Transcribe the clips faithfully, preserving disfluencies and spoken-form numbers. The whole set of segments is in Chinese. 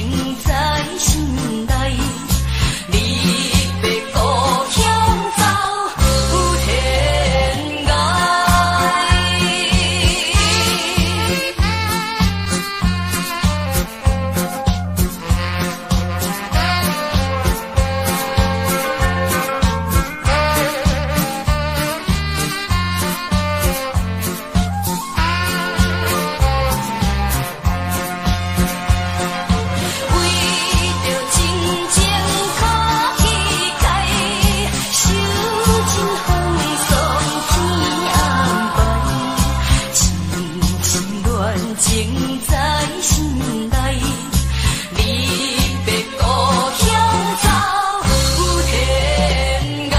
在心内。离别故乡走，有天涯。情在心内，离别故乡走，有天涯。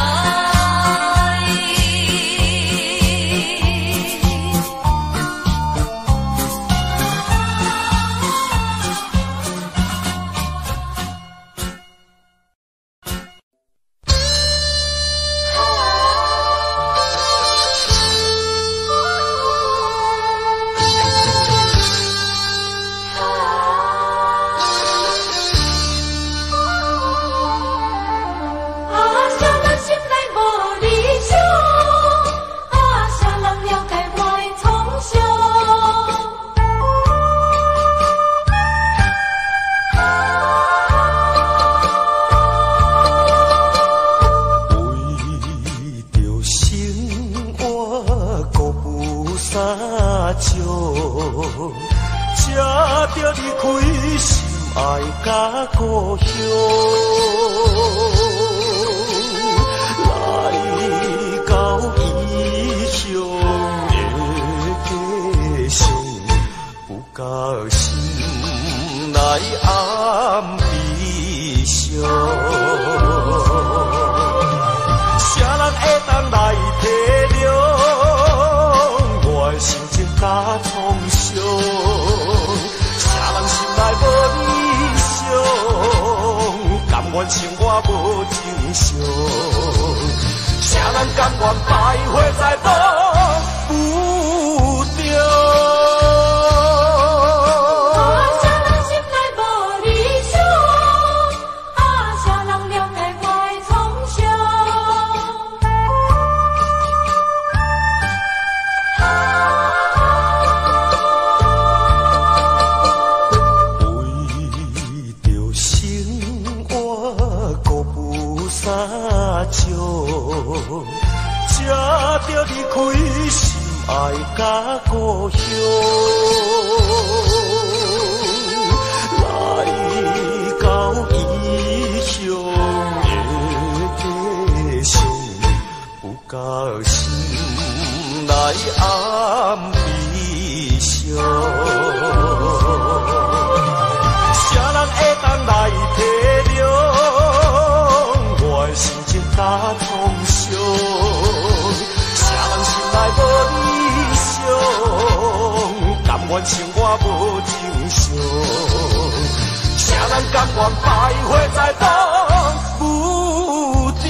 才着离开心爱甲故乡，来到异乡的家乡，不甲心内暗悲伤。啥人会当来体谅我的心情甲创伤？啥人心内无理想，甘愿生活无正常？啥人甘愿徘徊在路不着？才着离开心爱甲故乡，来到异乡的家乡，不甲心内暗悲伤。啥人会当来体谅我的心情甲创伤？啥人心内无理想，甘愿生活无正常？啥人甘愿徘徊在路不着？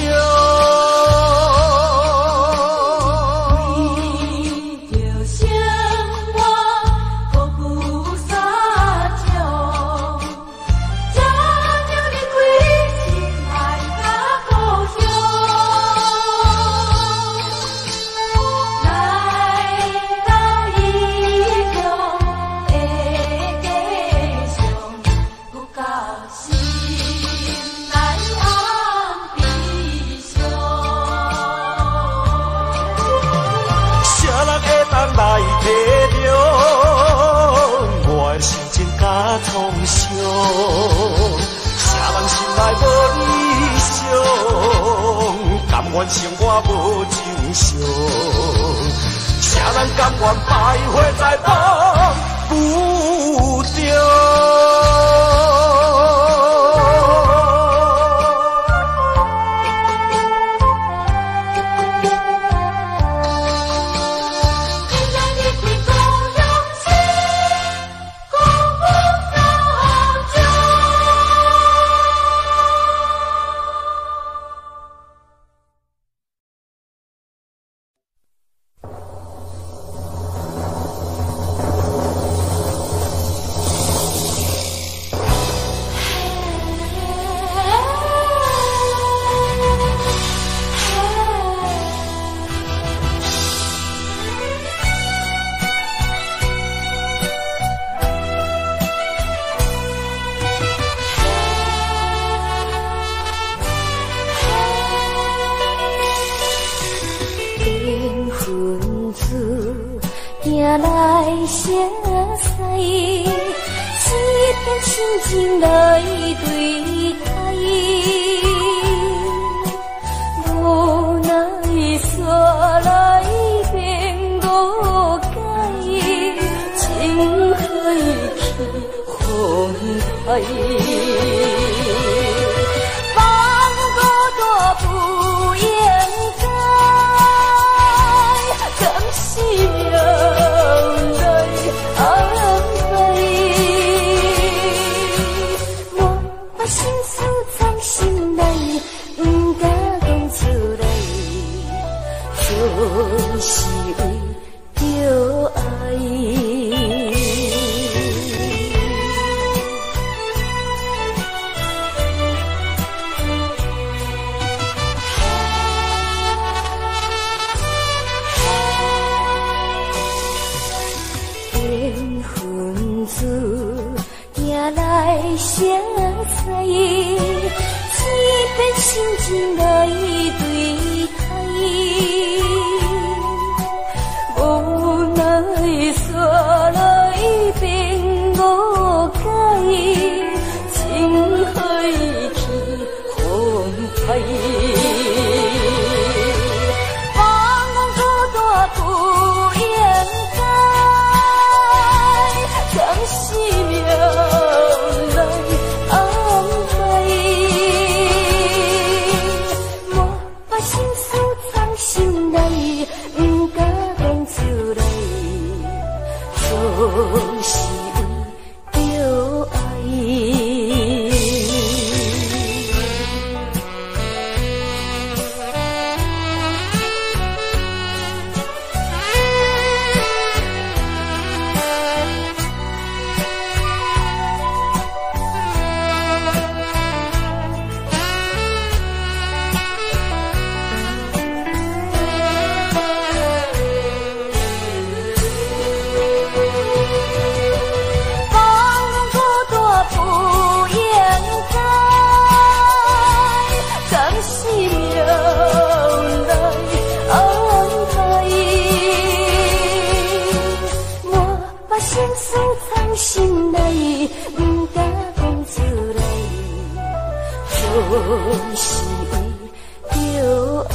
来体谅我的心情甲创伤，啥人心内无理想，甘愿生活无正常？啥人甘愿徘徊在路不着？ 相识，只得深情来对待，无奈煞来变误解，情海去风台。是为着爱，缘分子行来相随，只变心情来对待。煞来变误解，情海去风台。放浪孤单不应该，将生命来安排。莫把心事藏心内，不敢讲出来。都是为着爱。心内不敢讲出来，就是为着爱。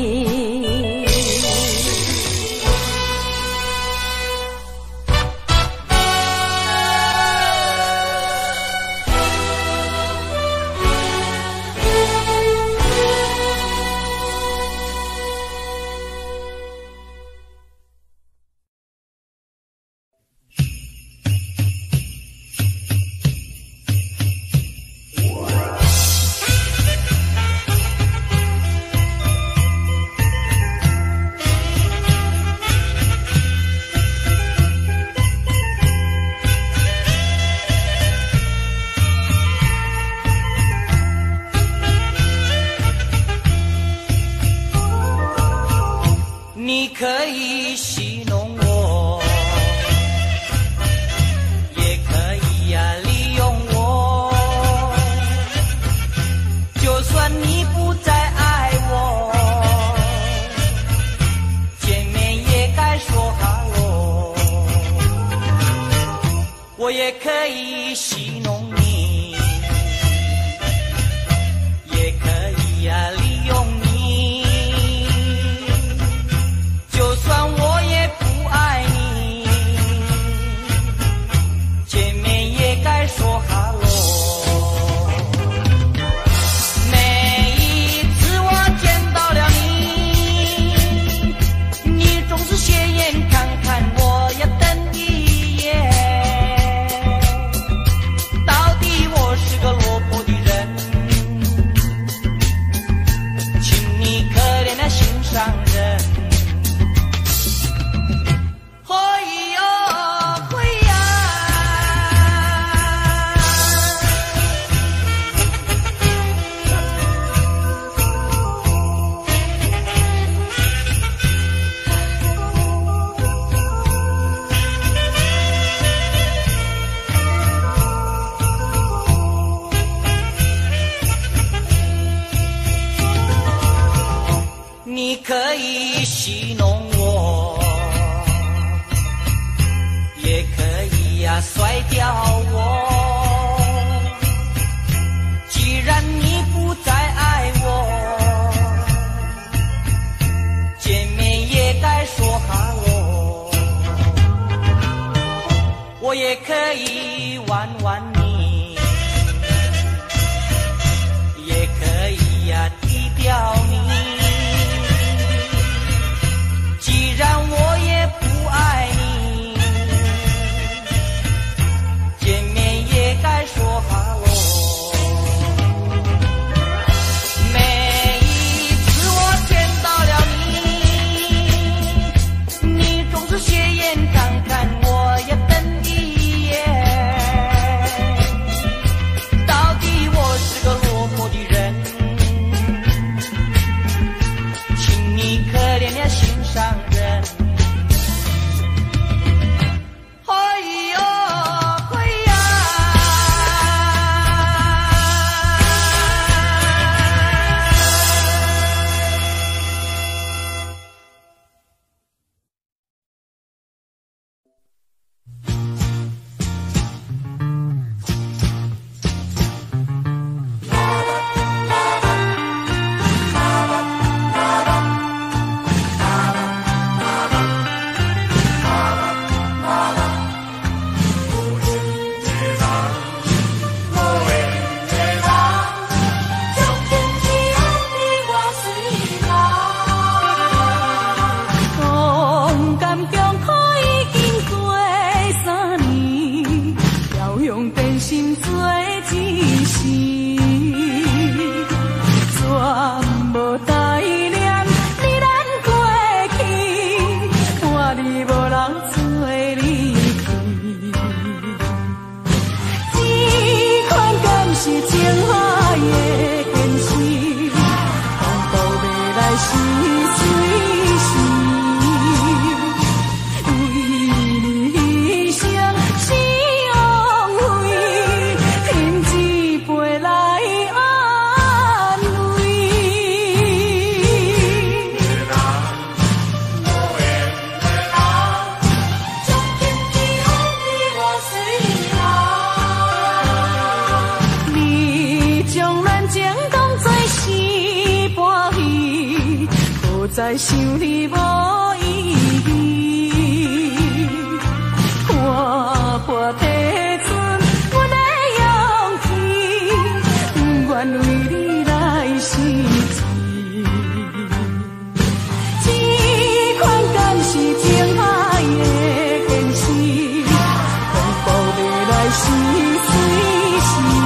你可以戏弄我，也可以呀、啊、利用我，就算你不再爱我，见面也该说哈喽。我也可以戏弄你，也可以呀、啊、利用你。就算我也不爱你，见面也该说哈喽。每一次我见到了你，你总是斜眼看看我呀，瞪一眼。到底我是个落魄的人，请你可怜的心上人。你可以戏弄我， 呀甩掉我。既然你不再爱我，见面也该说哈喽。我也可以玩玩你，也可以呀低调你。既然我也不爱你，见面也该说哈喽。每一次我见到了你，你总是斜眼看看我也瞪一眼。到底我是个落魄的人，请你可怜点心上人。哎呦哎呀， 再想你无意义，看破地存阮的勇气，不愿为你来失志。这款敢是情爱的现实，恐怖要来是随时。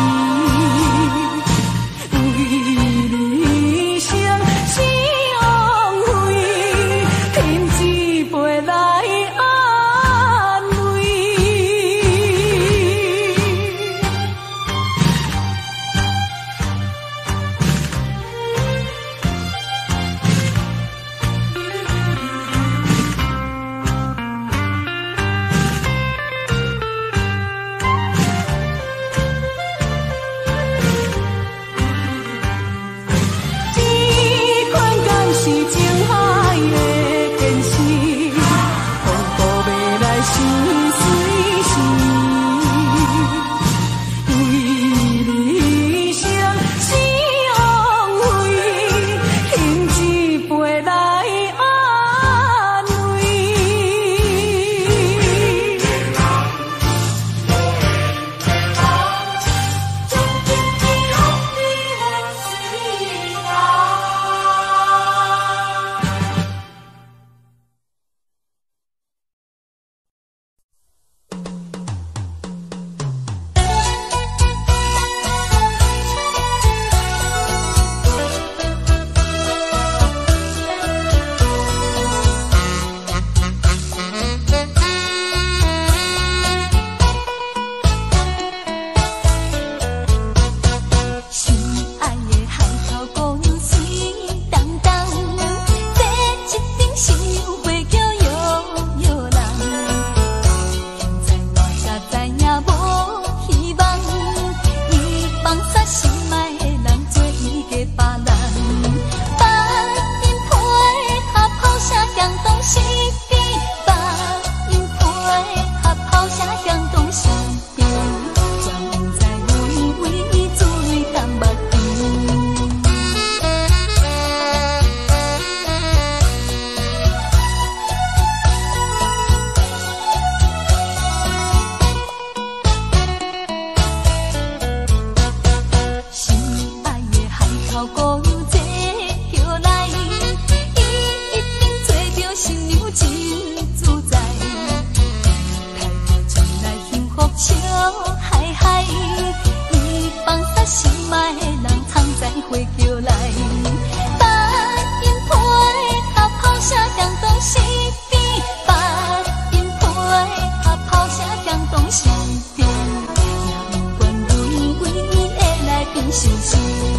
东西。 卖的人藏在花桥内，白银皮合炮声响东西边，白银皮合炮声响东西边，也不管为为会来变心事。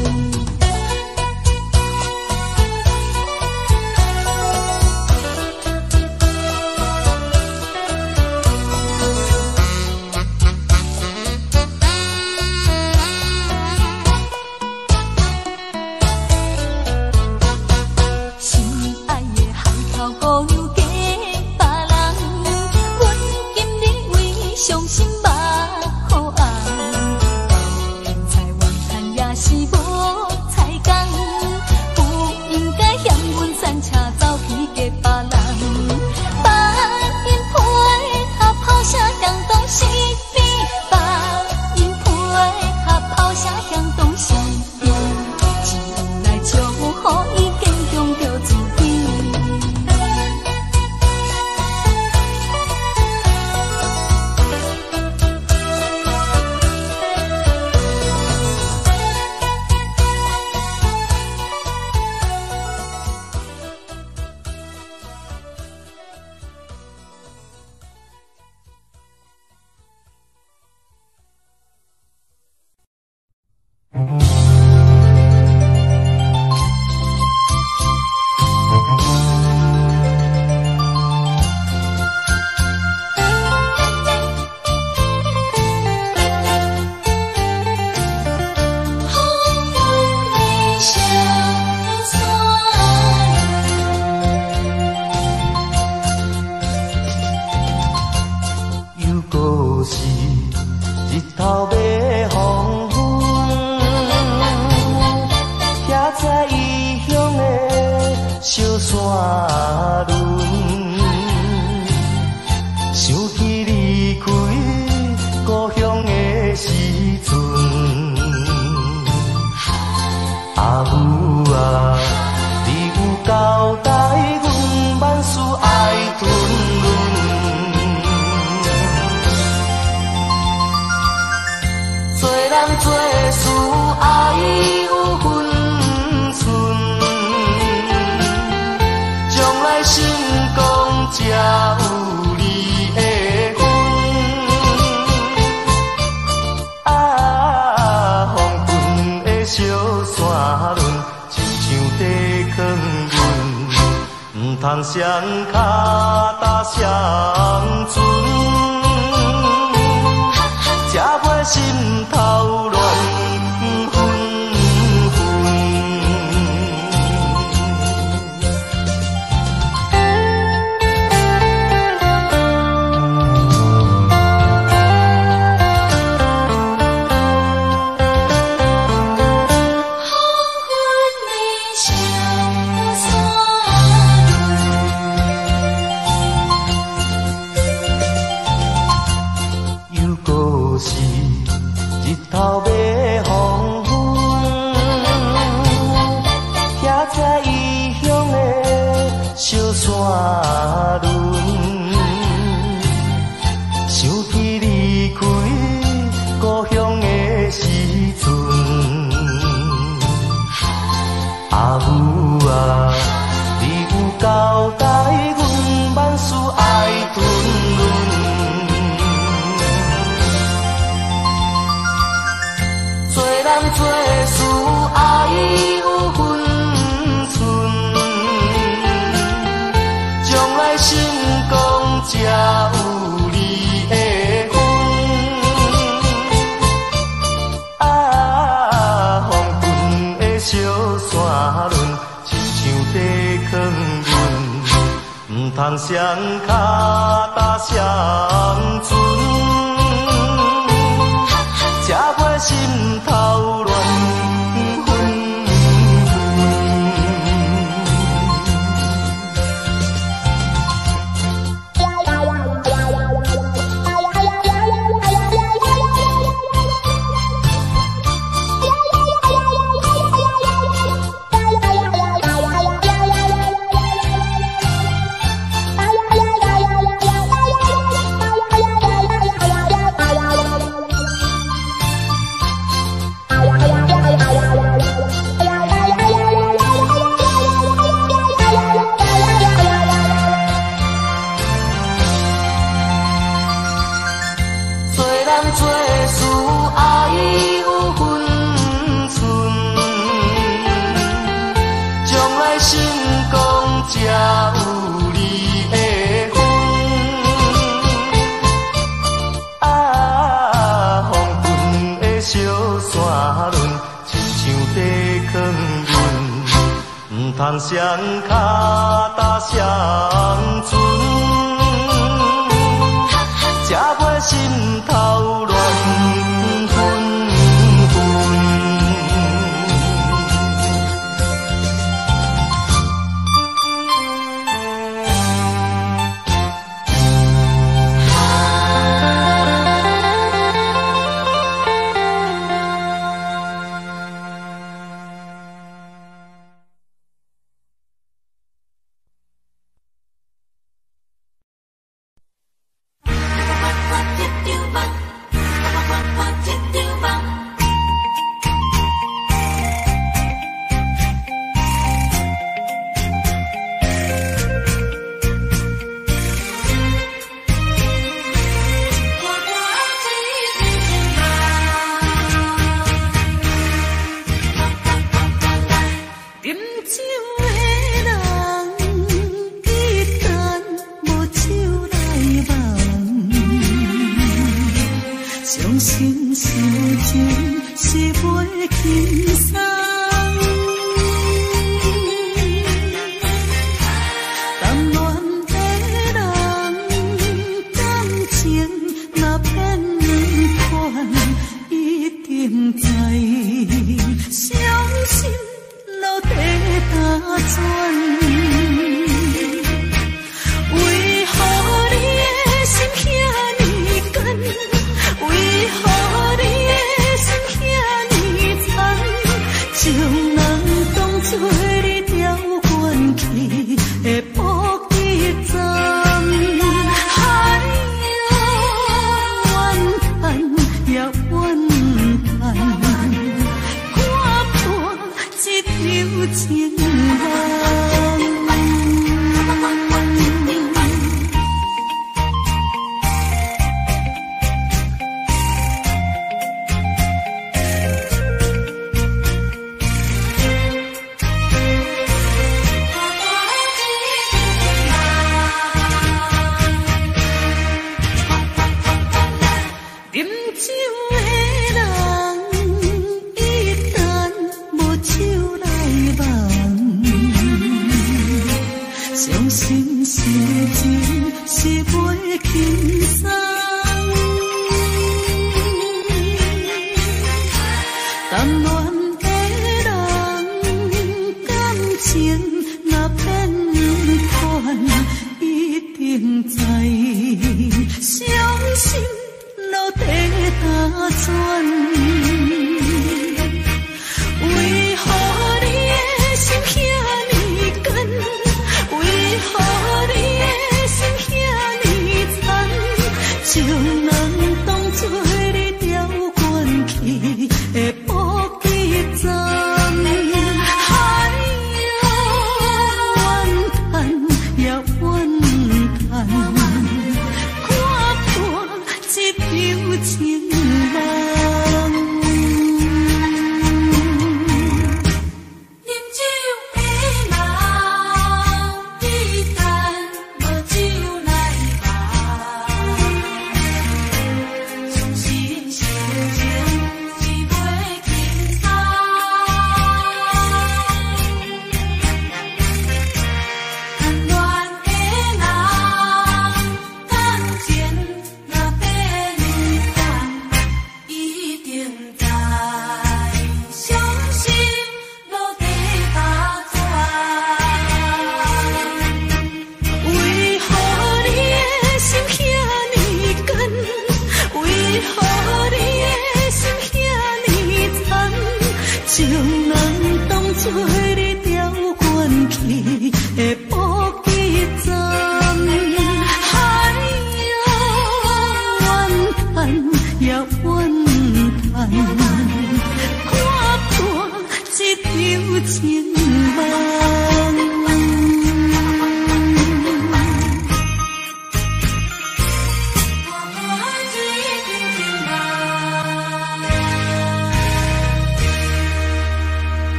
通双脚踏双船，才袂心头乱纷纷。头尾黄昏，徛在异乡的小山仑，想起离开故乡的时阵，阿母啊，你有交代阮万事爱吞润。人做事爱有分寸，将来成功才有离的分。啊，风云的小山仑，亲像地坑润，唔通双脚踏双船。才袂心头乱纷纷。 轮，亲像地囥阮，唔通双脚踏双船，才袂心头乱纷纷。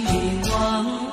忘了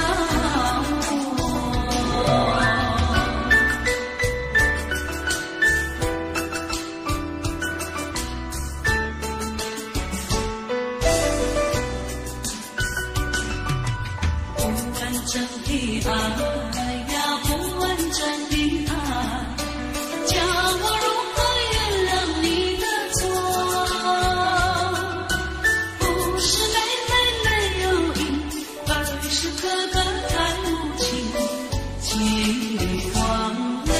不完整的爱呀，不完整的爱，叫我如何原谅你的错？不是妹妹没有意，而是哥哥太无情，遗忘了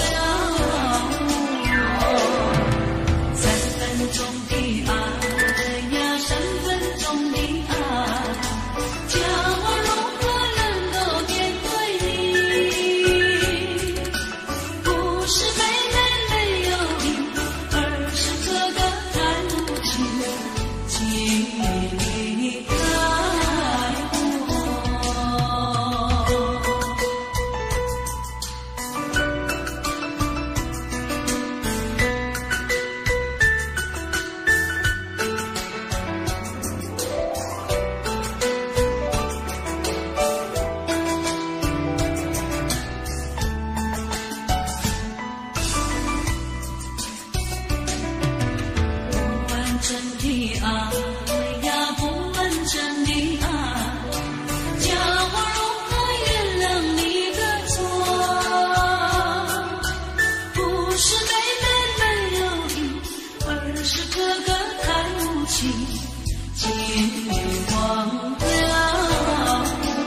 我。三分钟的爱呀，三分钟的爱，叫我如何能够面对你？不是妹妹没有意，而是哥哥太无情，离开不完整的爱呀，不完整的爱，叫我如何原谅你的错？不是妹妹没有意，而是哥哥太无情，遗忘了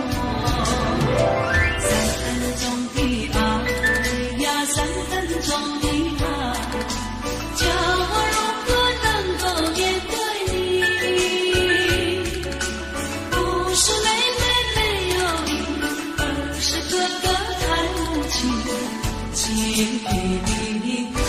我。三分钟的爱呀，三分钟的爱，叫我如何能够面对你？不是妹妹没有意，而是哥哥太无情，离开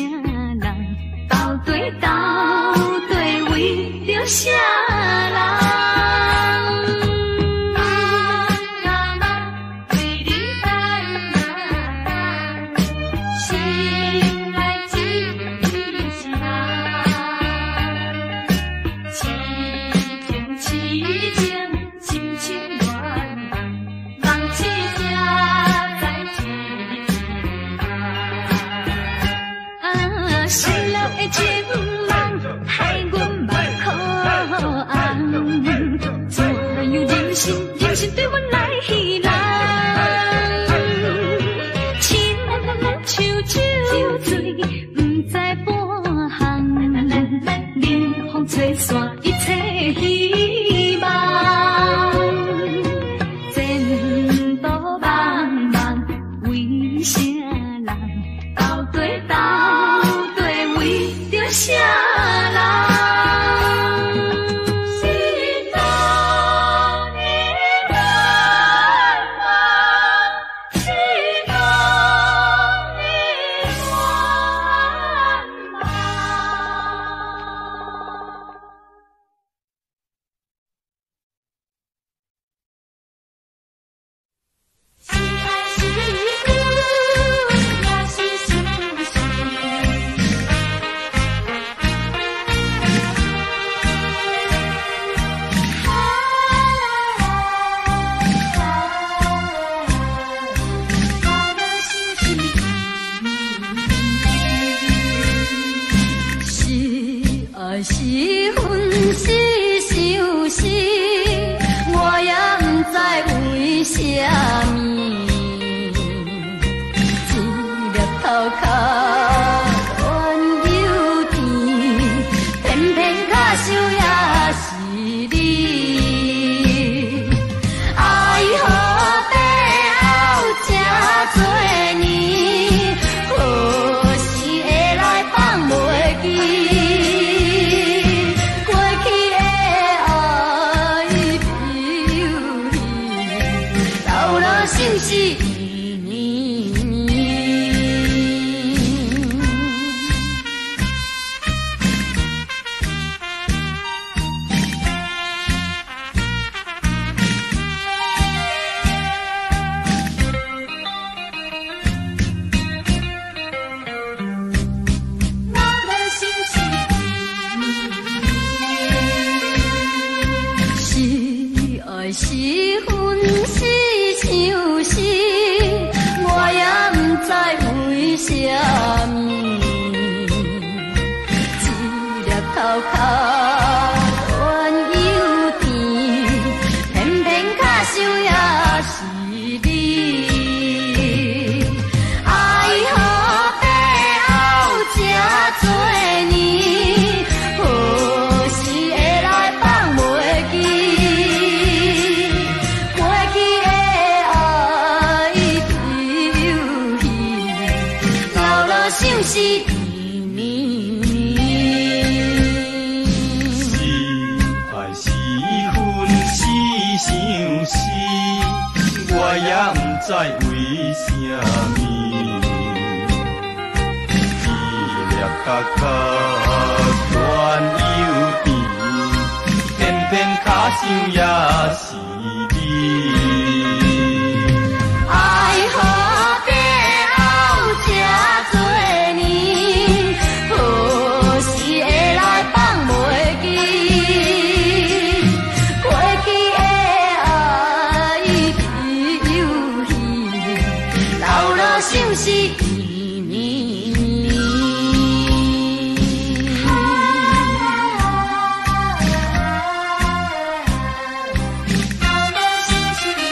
下来。 是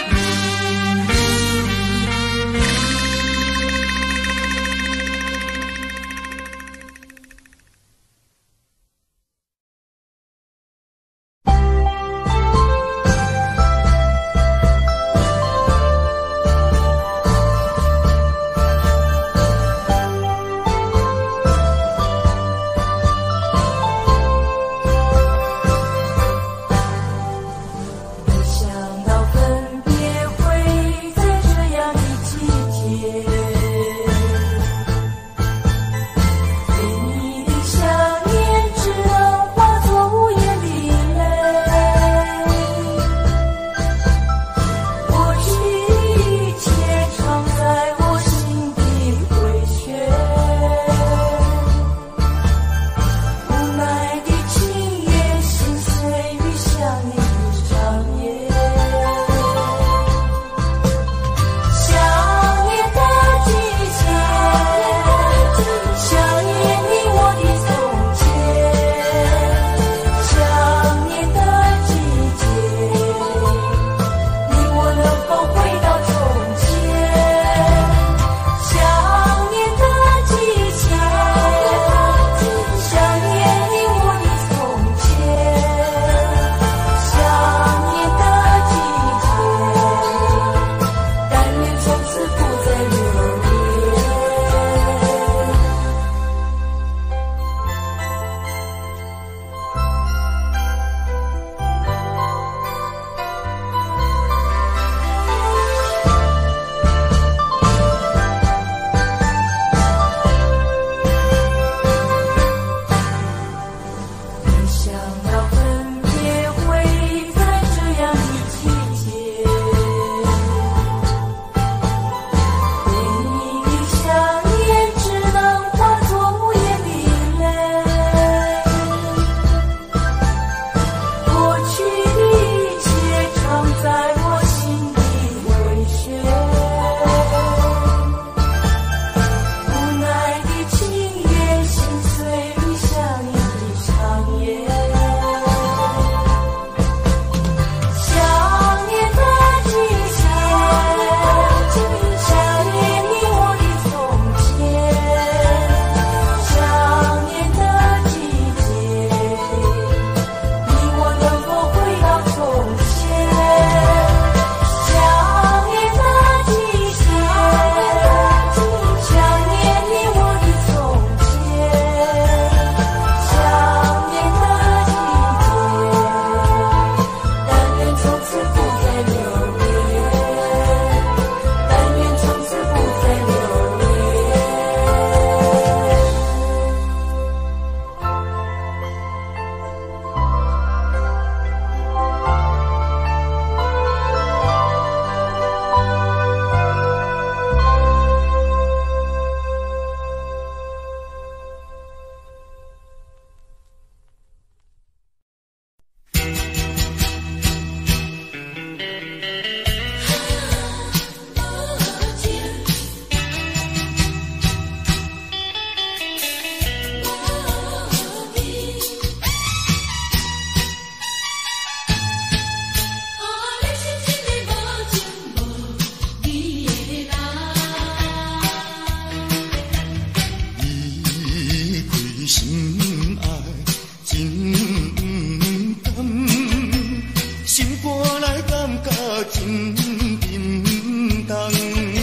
甲真沉重。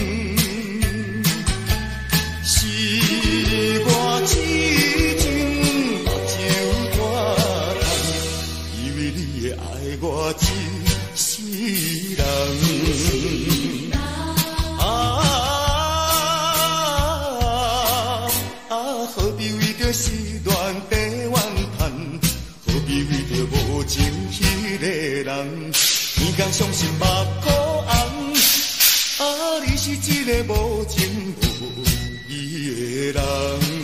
是我痴情目睭大干，以为你会爱我一世人。啊啊！何必为着失恋地怨叹？何必为着无情迄个人？天公伤心目眶红，啊！你是一个无情无义的人。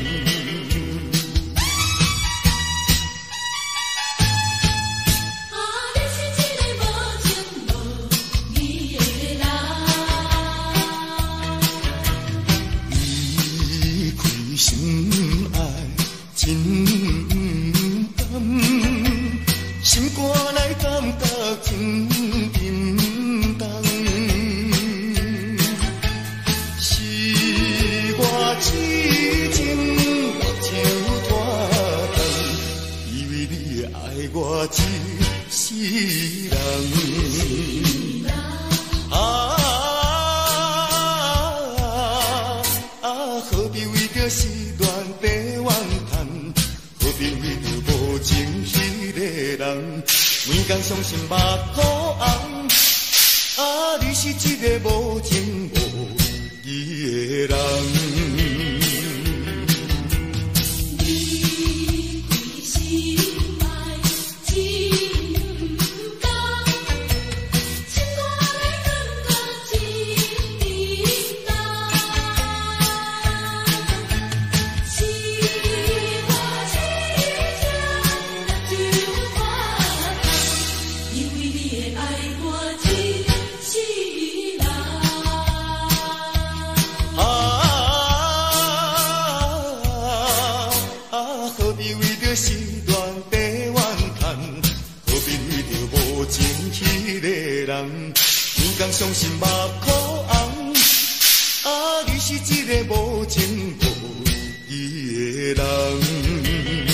心爱真甘，心肝内感觉真沉重。是我痴情目睭大干，以为你会爱我一世人。啊啊！何必为着失恋地怨叹？何必为着无情迄个人？每天伤心目眶红，啊！你是一个无情无义的人。失恋地怨叹，何必为着无情迄个人？天公伤心目眶红，啊！你是一个无情无义的人。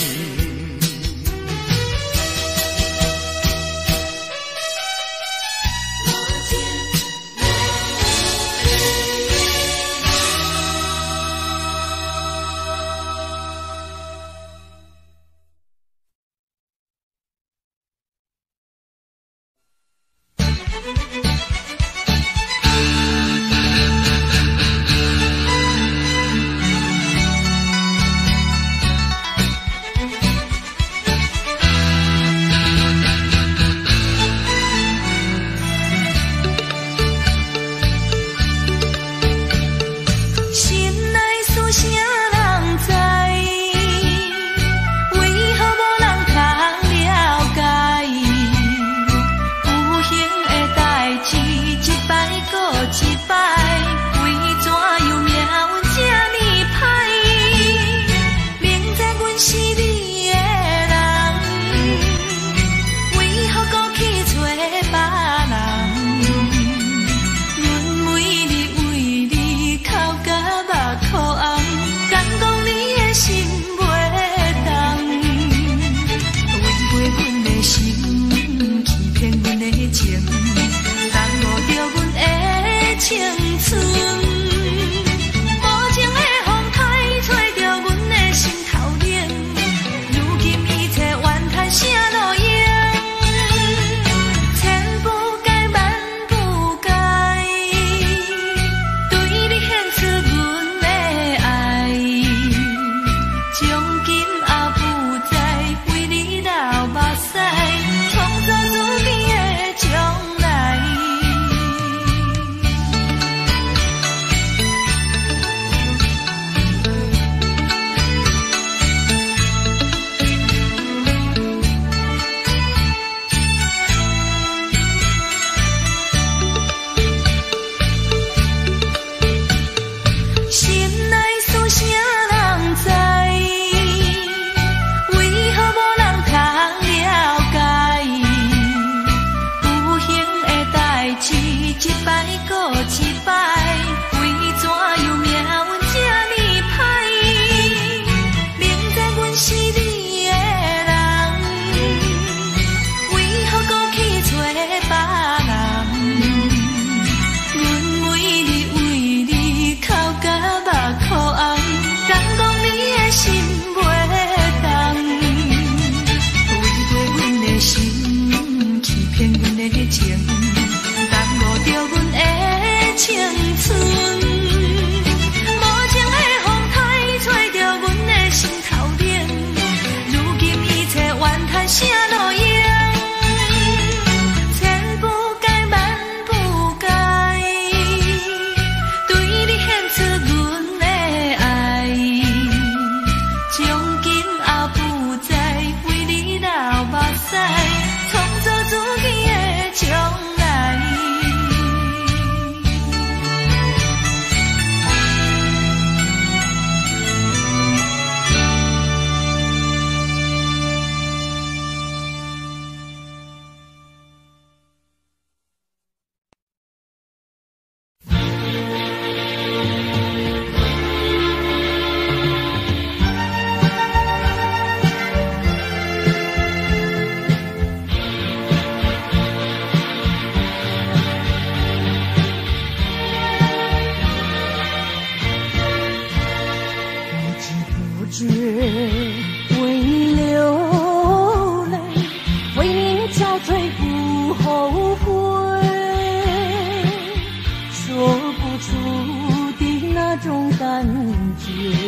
感觉，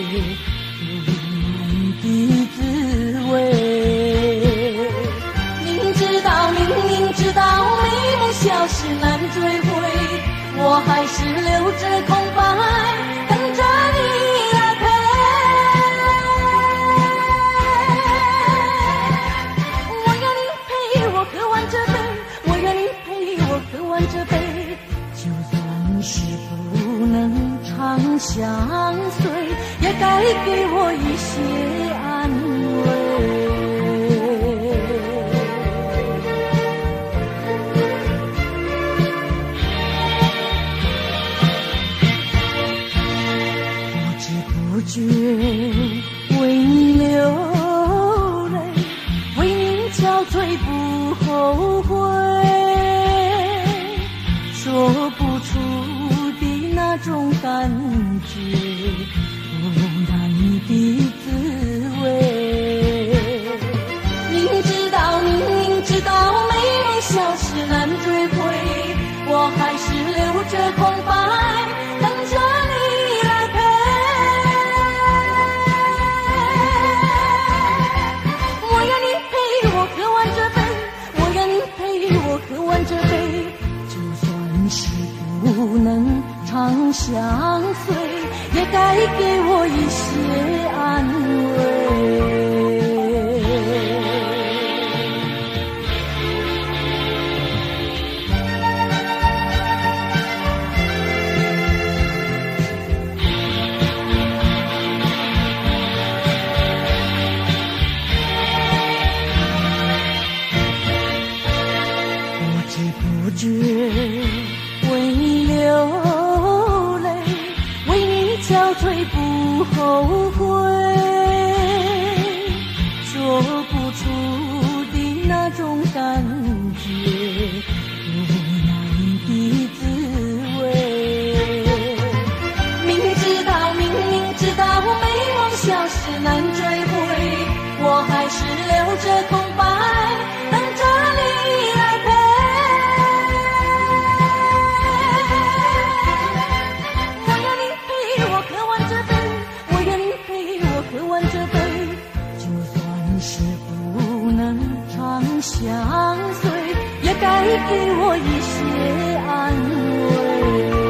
无奈的滋味。明知道，明明知道，美梦消失难追回，我还是留着空白，等着你来陪。我要你陪我喝完这杯，我要你陪我喝完这杯，就算是不能长相随，也该给我一些安慰。不觉为你流泪，为你憔悴不后悔，说不出的那种感觉，无奈的滋味。明知道，明明知道，美梦消失难追回，我还是留着空白，等着你来陪。喝完这杯，就算是不能长相随，也该给我一些安慰。不觉为你流泪，为你憔悴不后悔，说不出的那种感觉，无奈的滋味。明知道，明明知道，美梦消失难追回，我还是留着空白，等着你来陪。喝完这杯，就算是不能长相随，也该给我一些安慰。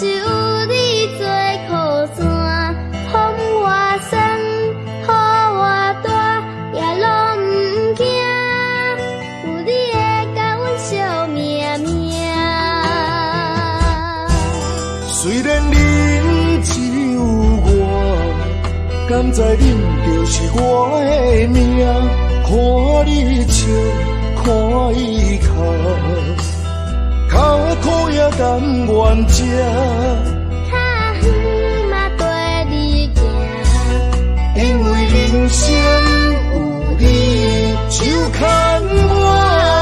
是有你做靠山，风我酸，雨我大，也拢不惊。有你会甲阮惜命命。 虽然恁只有我，敢知恁就是我的命？看你笑，看伊哭，脚苦也甘愿吃。 较远嘛跟你行， 因为人生有你就牵我。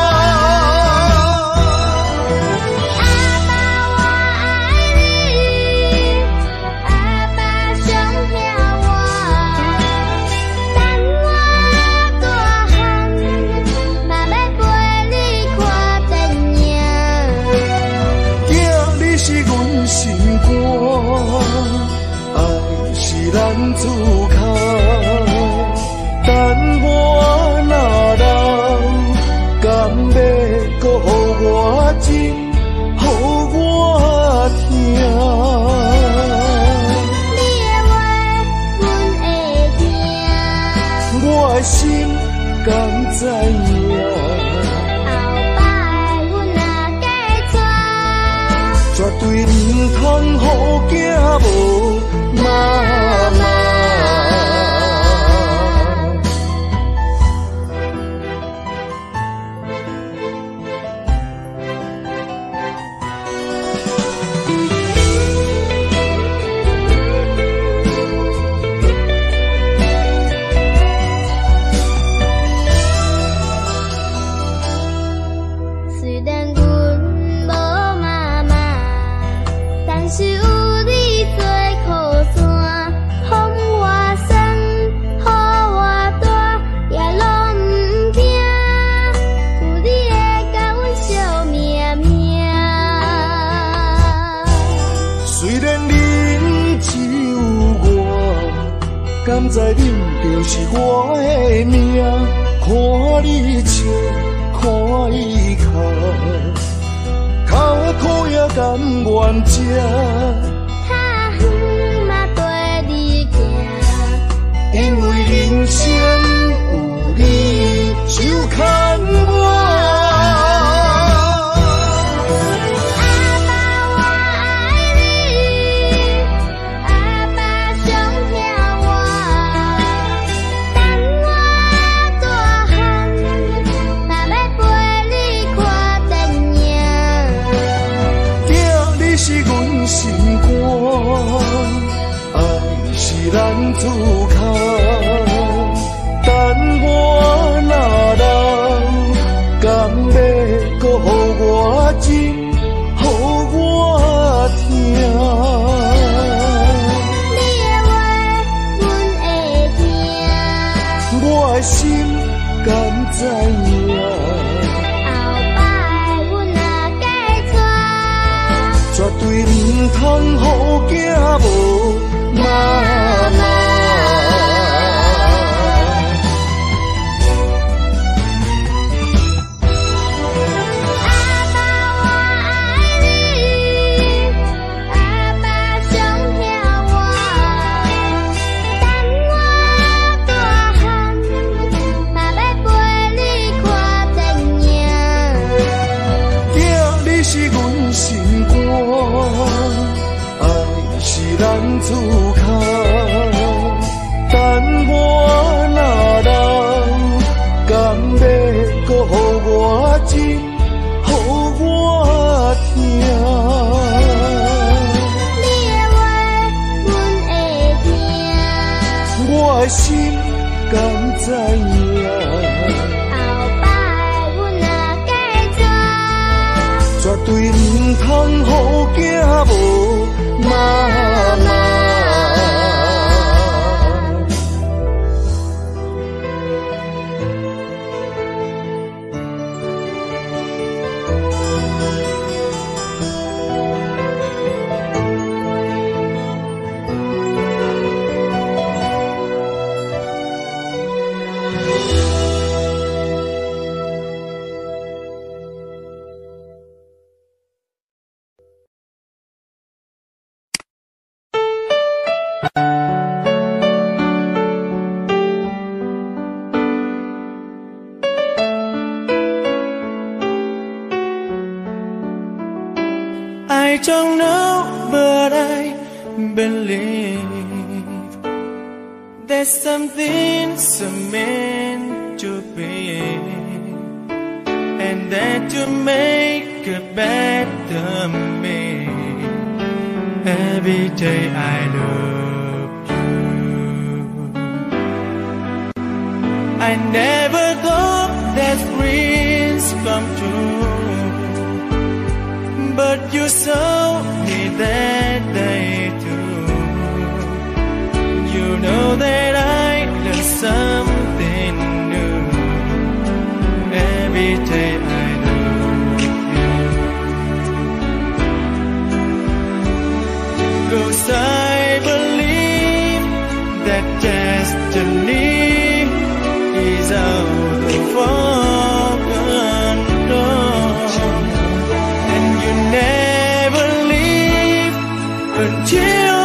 爱是咱自靠，等我若老，敢要搁予我情，予我听。 你的话，阮会听， 我的心敢知影。绝对唔通予囝无妈妈。 虽然阮无妈妈，但是有你做靠山，风我酸，雨我大，也拢不惊。有你会甲阮惜命命。 虽然恁只有我，敢知恁就是我的命？看你笑，看伊哭，脚苦也甘愿吃。 较远嘛跟你行， 因为人生有你就牵我。 阿爸我爱你，阿爸上疼我，等我大汉，嘛要陪你看电影。 囝，你是阮心肝，爱是咱自靠。等我若老，敢要搁予我情，予我听。 你的话，阮会听， 我的心敢知影。 后摆阮若嫁娶， 绝对唔通予囝无妈妈。咱自靠，等我若老，敢要搁予我情，予我听。 你的话，阮会听， 我的心敢知影。 后摆阮若嫁娶， 绝对唔通予囝无妈妈。 I don't know, but I believe there's something so meant to be, and that to make a better me. Every day I love you. I never thought that dreams come true, but you showed me that day too. You know that I learned something new. Every day I love you. 'Cause I believe that destiny is out of our control, and you never leave until